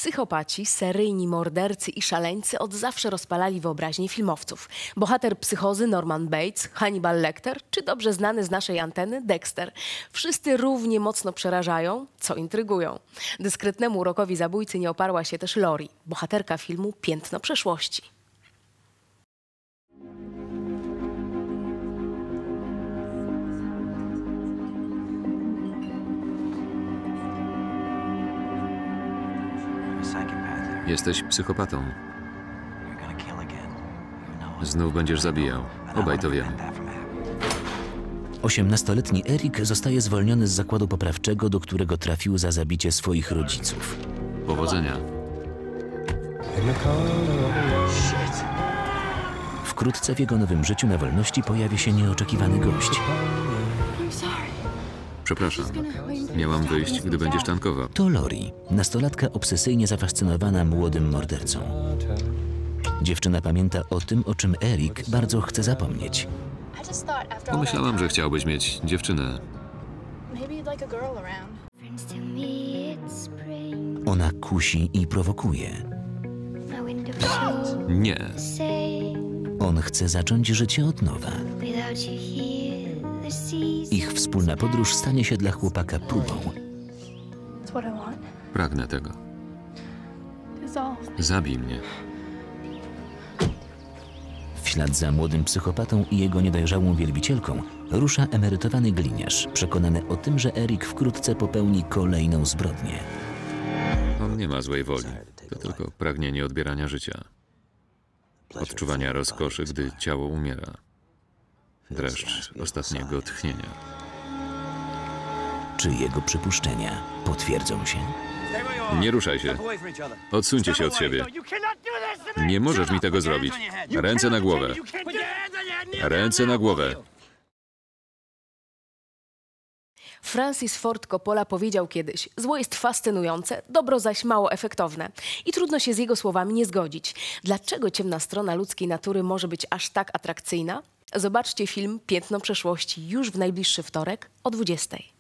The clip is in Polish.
Psychopaci, seryjni mordercy i szaleńcy od zawsze rozpalali wyobraźnię filmowców. Bohater Psychozy Norman Bates, Hannibal Lecter czy dobrze znany z naszej anteny Dexter. Wszyscy równie mocno przerażają, co intrygują. Dyskretnemu urokowi zabójcy nie oparła się też Laurie, bohaterka filmu Piętno przeszłości. Jesteś psychopatą. Znów będziesz zabijał. Obaj to wiemy. 18-letni Eric zostaje zwolniony z zakładu poprawczego, do którego trafił za zabicie swoich rodziców. Powodzenia. Wkrótce w jego nowym życiu na wolności pojawi się nieoczekiwany gość. Przepraszam. Miałam wyjść, gdy będziesz tankował. To Laurie, nastolatka obsesyjnie zafascynowana młodym mordercą. Dziewczyna pamięta o tym, o czym Eric bardzo chce zapomnieć. Pomyślałam, że chciałbyś mieć dziewczynę. Ona kusi i prowokuje. Nie. On chce zacząć życie od nowa. Ich wspólna podróż stanie się dla chłopaka próbą. Pragnę tego. Zabij mnie. W ślad za młodym psychopatą i jego niedojrzałą wielbicielką rusza emerytowany gliniarz, przekonany o tym, że Eric wkrótce popełni kolejną zbrodnię. On nie ma złej woli. To tylko pragnienie odbierania życia. Odczuwania rozkoszy, gdy ciało umiera. Dreszcz ostatniego tchnienia. Czy jego przypuszczenia potwierdzą się? Nie ruszaj się. Odsuńcie się od siebie. Nie możesz mi tego zrobić. Ręce na głowę. Ręce na głowę. Francis Ford Coppola powiedział kiedyś: zło jest fascynujące, dobro zaś mało efektowne. I trudno się z jego słowami nie zgodzić. Dlaczego ciemna strona ludzkiej natury może być aż tak atrakcyjna? Zobaczcie film Piętno przeszłości już w najbliższy wtorek o 20:00.